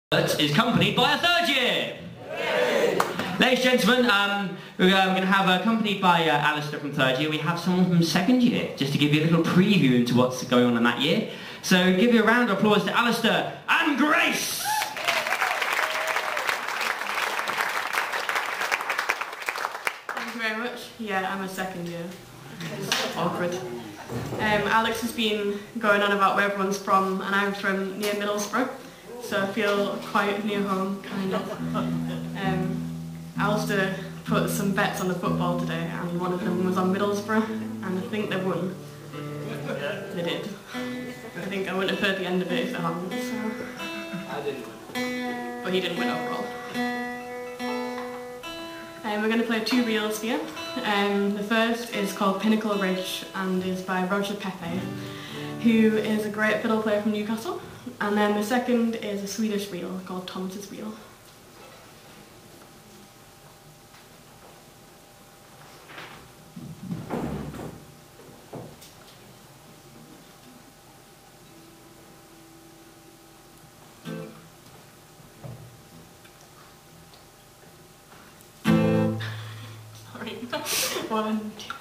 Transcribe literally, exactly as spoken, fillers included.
Is accompanied by a third year. Yay. Ladies and gentlemen, um, we're uh, going to have uh, accompanied by uh, Alistair from third year. We have someone from second year, just to give you a little preview into what's going on in that year. So give you a round of applause to Alistair and Grace. Thank you very much. Yeah, I'm a second year. It's awkward. Um, Alex has been going on about where everyone's from, and I'm from near Middlesbrough. So I feel quite near home, kind of. Um, Alistair put some bets on the football today, and one of them was on Middlesbrough, and I think they won. They did. I think I wouldn't have heard the end of it if they hadn't. So. I didn't win. But he didn't win overall. Um, we're going to play two reels here. Um, the first is called Pinnacle Ridge and is by Roger Pepe, who is a great fiddle player from Newcastle. And then the second is a Swedish reel called Thomas's Reel. Sorry. One, two.